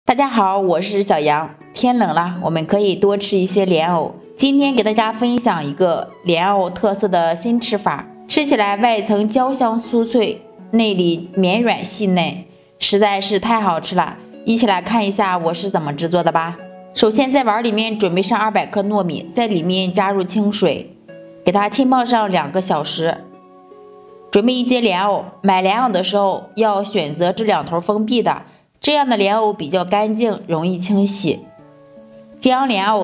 大家好，我是小杨。天冷了，我们可以多吃一些莲藕。今天给大家分享一个莲藕特色的新吃法，吃起来外层焦香酥脆，内里绵软细嫩，实在是太好吃了。一起来看一下我是怎么制作的吧。首先在碗里面准备上200克糯米，在里面加入清水，给它浸泡上2个小时。准备一些莲藕，买莲藕的时候要选择这2头封闭的，这样的莲藕比较干净，容易清洗。将莲藕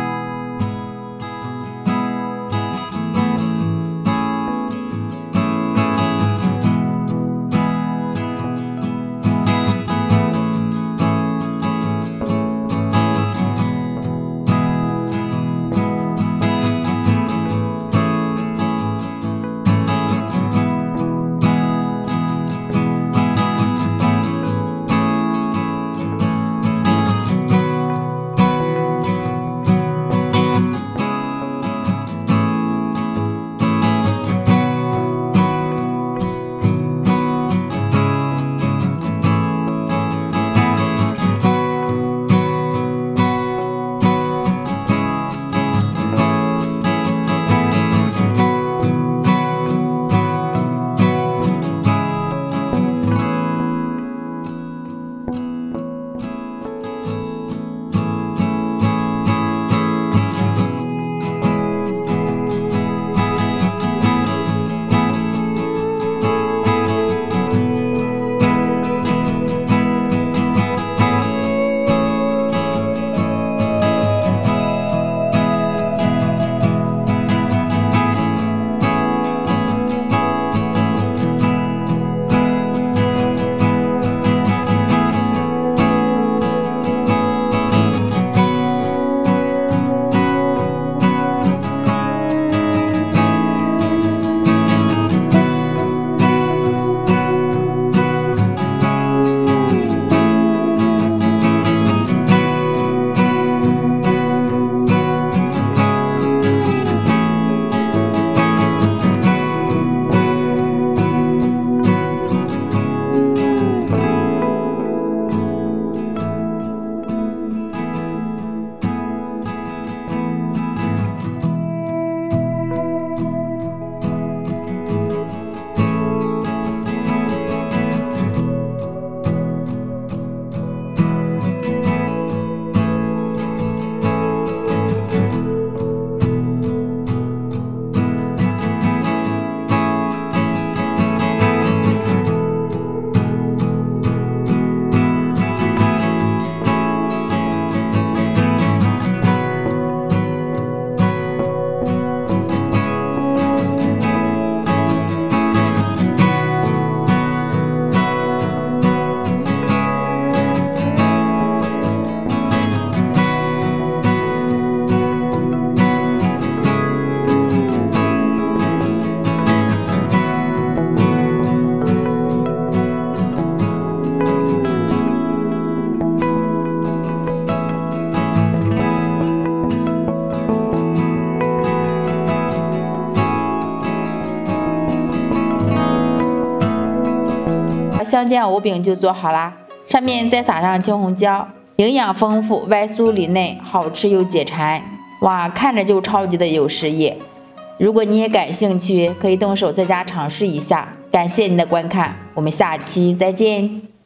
香煎藕饼就做好啦，上面再撒上青红椒，营养丰富，外酥里嫩，好吃又解馋。哇，看着就超级的有食欲。如果你也感兴趣，可以动手在家尝试一下。感谢您的观看，我们下期再见。